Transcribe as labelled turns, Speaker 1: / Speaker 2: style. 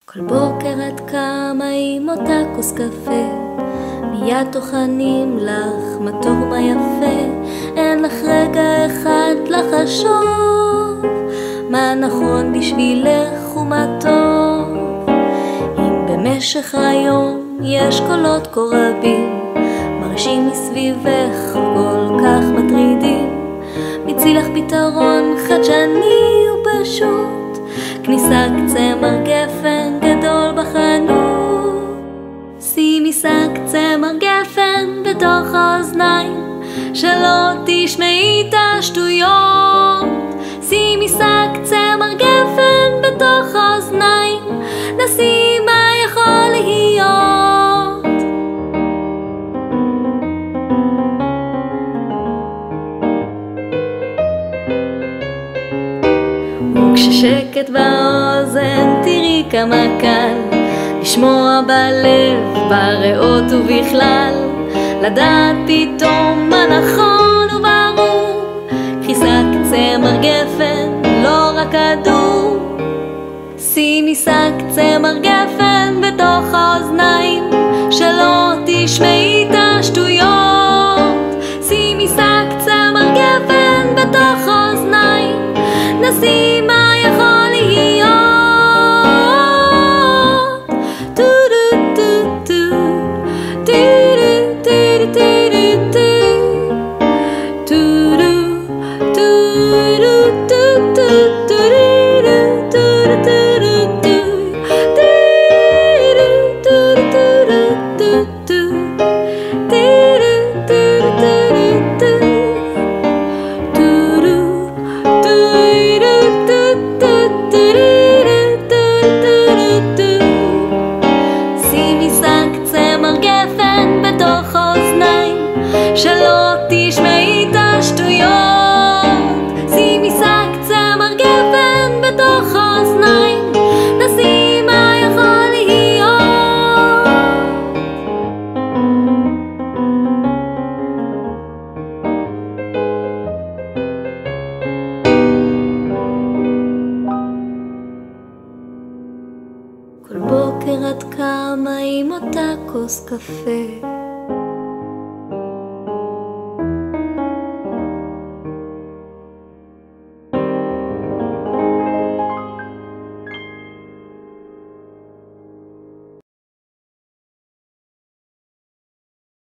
Speaker 1: כל בוקר את קמה עם אותה כוס קפה, מיד טוחנים לך מה טוב מה יפה. אין לך רגע אחד לחשוב מה נכון בשבילך ומה טוב. אם במשך היום יש קולות כה רבים מרשים מסביבך כל כך מטרידים, מציא לך פתרון חדשני ופשוט, כניסה צמר גפן גדול בחנות. שימי שק צמר גפן בתוך האוזניים, שלא תשמעי את השטויות. שימי שק צמר גפן בתוך האוזניים, נסי מה יכול להיות. וכששקט באוזן תראי כמה קל לשמוע בלב, בריאות ובכלל, לדעת פתאום מה נכון וברור. קחי שק צמר גפן, לא רק כדור. שימי שק צמר גפן בתוך האוזניים, שלא תשמעי את השטויות. שימי שק צמר גפן בתוך האוזניים, נסי מה יכול להיות. שלא תשמעי את השטויות. שימי שק צמר גפן בתוך האוזניים, נסי מה יכול להיות. כל בוקר את קמה עם אותה כוס קפה,